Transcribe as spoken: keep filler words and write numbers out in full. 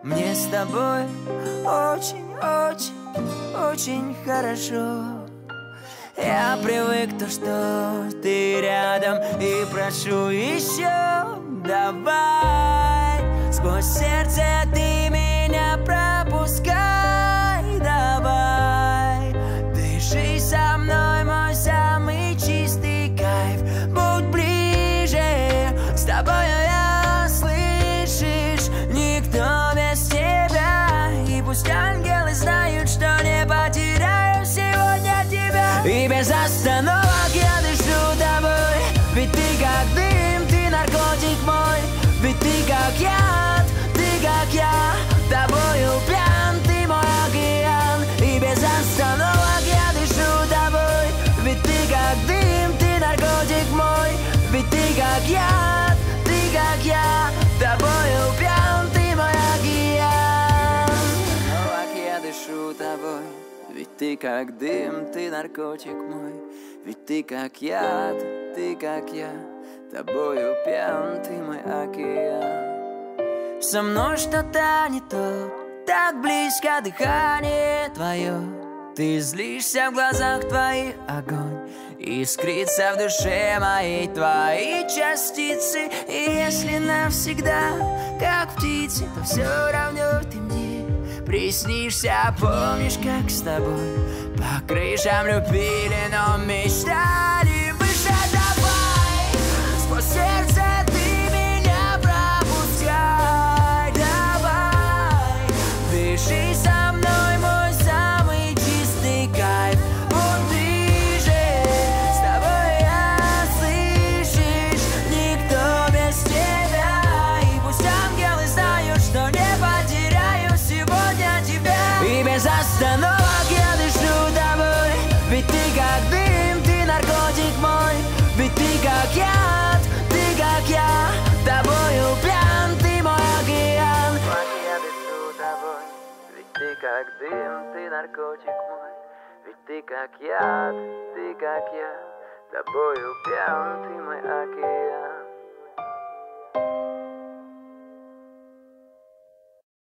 Мне с тобой очень-очень, очень хорошо. Я привык то, что ты рядом, и прошу еще. Давай, сквозь сердце ты меня пропускай. Давай, дыши со мной, мой самый чистый кайф. Будь ближе, с тобою я, слышишь, никто без тебя. И пусть ангелы знают, что не потеряю сегодня тебя. И без остановок я дышу тобой, ведь ты как дым, ты наркотик мой. Ведь ты как яд, ты как я, тобою пьян, ты мой океан. И без остановок я дышу тобой, ведь ты как дым, ты наркотик мой. Ведь ты как яд, ты как я, тобою пьян, ты мой океан. Остановок я дышу тобой, ведь ты как дым, ты наркотик мой. Ведь ты как яд, ты как я, тобою пьян, ты мой океан. Со мной что-то не то, так близко дыхание твое. Ты злишься в глазах твоих огонь, искрится в душе моей твои частицы. И если навсегда, как птицы, то все равно ты мне приснишься. Помнишь, как с тобой по крышам любили, но мечтали выше. Давай, сквозь сердце ты меня пропускай. Давай, дыши со мной, мой самый чистый кайф. Будь ближе, с тобой я, слышишь, никто без тебя. И пусть ангелы знают, что не потеряю сегодня тебя. И без остановок я дышу тобой, ведь ты как дым, ты наркотик мой. Ведь ты как яд, ты как я, тобою пьян, ты мой океан. Я дышу тобой, ведь ты как дым, ты наркотик мой. Ведь ты как яд, ты как я, тобою пьян, ты мой океан.